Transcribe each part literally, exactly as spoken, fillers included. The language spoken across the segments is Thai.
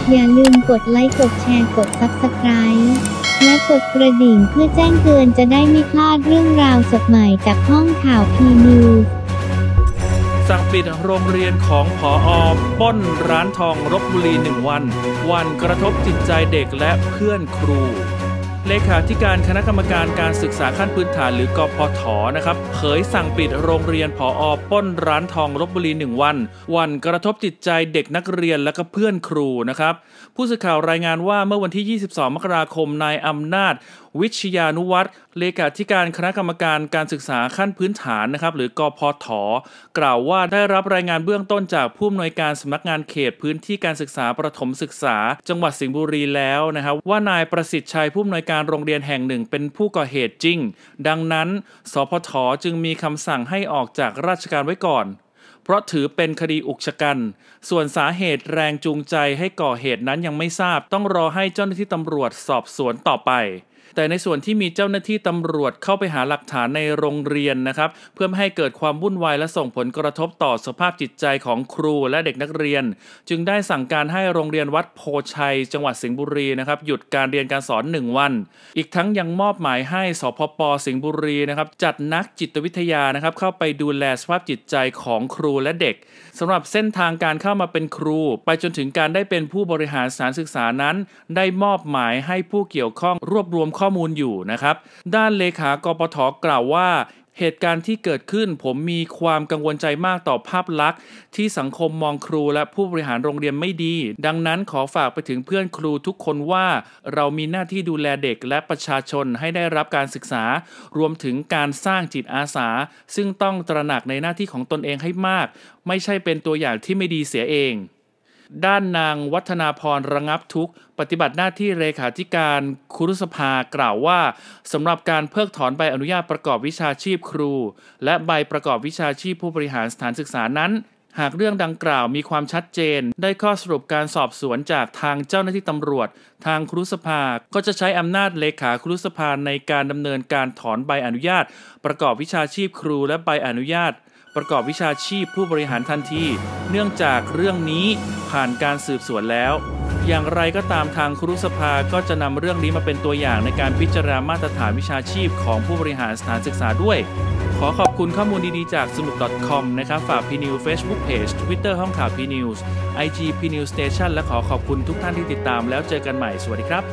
อย่าลืมกดไลค์กดแชร์กด ซับสไครบ์ และกดกระดิ่งเพื่อแจ้งเตือนจะได้ไม่พลาดเรื่องราวสดใหม่จากห้องข่าวพีนิวส์สั่งปิดโรงเรียนของผอ.ปล้นร้านทองลพบุรีหนึ่งวันวันกระทบจิตใจเด็กและเพื่อนครูเลขาธิการคณะกรรมการการศึกษาขั้นพื้นฐานหรือกพฐ.นะครับเผยสั่งปิดโรงเรียนผอ.ปล้นร้านทองลพบุรีหนึ่งวันวันกระทบจิตใจเด็กนักเรียนและก็เพื่อนครูนะครับผู้สื่อข่าวรายงานว่าเมื่อวันที่ยี่สิบสองมกราคมนายอำนาจวิชยานุวัฒน์เลขาธิการคณะกรรมการการศึกษาขั้นพื้นฐานนะครับหรือกพฐ.กล่าวว่าได้รับรายงานเบื้องต้นจากผู้อำนวยการสำนักงานเขตพื้นที่การศึกษาประถมศึกษาจังหวัดสิงห์บุรีแล้วนะครับว่านายประสิทธิ์ชัยผู้อำนวยการโรงเรียนแห่งหนึ่งเป็นผู้ก่อเหตุจริงดังนั้นสพฐ.จึงมีคำสั่งให้ออกจากราชการไว้ก่อนเพราะถือเป็นคดีอุกชะกันส่วนสาเหตุแรงจูงใจให้ก่อเหตุนั้นยังไม่ทราบต้องรอให้เจ้าหน้าที่ตำรวจสอบสวนต่อไปแต่ในส่วนที่มีเจ้าหน้าที่ตำรวจเข้าไปหาหลักฐานในโรงเรียนนะครับเพื่อไม่ให้เกิดความวุ่นวายและส่งผลกระทบต่อสภาพจิตใจของครูและเด็กนักเรียนจึงได้สั่งการให้โรงเรียนวัดโพชัยจังหวัดสิงห์บุรีนะครับหยุดการเรียนการสอนหนึ่งวันอีกทั้งยังมอบหมายให้สพป.สิงห์บุรีนะครับจัดนักจิตวิทยานะครับเข้าไปดูแลสภาพจิตใจของครูและเด็กสำหรับเส้นทางการเข้ามาเป็นครูไปจนถึงการได้เป็นผู้บริหารสถานศึกษานั้นได้มอบหมายให้ผู้เกี่ยวข้องรวบรวมข้อมูลอยู่นะครับด้านเลขากปฐ.กล่าวว่าเหตุการณ์ที่เกิดขึ้นผมมีความกังวลใจมากต่อภาพลักษณ์ที่สังคมมองครูและผู้บริหารโรงเรียนไม่ดีดังนั้นขอฝากไปถึงเพื่อนครูทุกคนว่าเรามีหน้าที่ดูแลเด็กและประชาชนให้ได้รับการศึกษารวมถึงการสร้างจิตอาสาซึ่งต้องตระหนักในหน้าที่ของตนเองให้มากไม่ใช่เป็นตัวอย่างที่ไม่ดีเสียเองด้านนางวัฒนาพรระงับทุกข์ปฏิบัติหน้าที่เลขาธิการครุสภากล่าวว่าสำหรับการเพิกถอนใบอนุญาตประกอบวิชาชีพครูและใบประกอบวิชาชีพผู้บริหารสถานศึกษานั้นหากเรื่องดังกล่าวมีความชัดเจนได้ข้อสรุปการสอบสวนจากทางเจ้าหน้าที่ตำรวจทางครุสภาก็จะใช้อำนาจเลขาครุสภาในการดำเนินการถอนใบอนุญาตประกอบวิชาชีพครูและใบอนุญาตประกอบวิชาชีพผู้บริหารทันทีเนื่องจากเรื่องนี้ผ่านการสืบสวนแล้วอย่างไรก็ตามทางครุสภาก็จะนำเรื่องนี้มาเป็นตัวอย่างในการพิจารณามาตรฐานวิชาชีพของผู้บริหารสถานศึกษาด้วยขอขอบคุณข้อมูลดีๆจากสนุก .com นะครับฝาก พี นิวส์ Facebook Page Twitter ห้องข่าว พี นิวส์ ไอ จี พี นิวส์ Station และขอขอบคุณทุกท่านที่ติดตามแล้วเจอกันใหม่สวัสดีครับ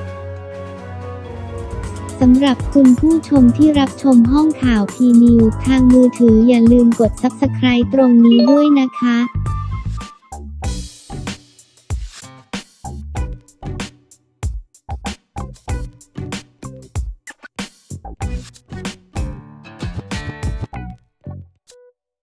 สำหรับคุณผู้ชมที่รับชมห้องข่าว พี นิวส์ ทางมือถืออย่าลืมกด ซับสไครบ์ ตรงนี้ด้วยนะคะ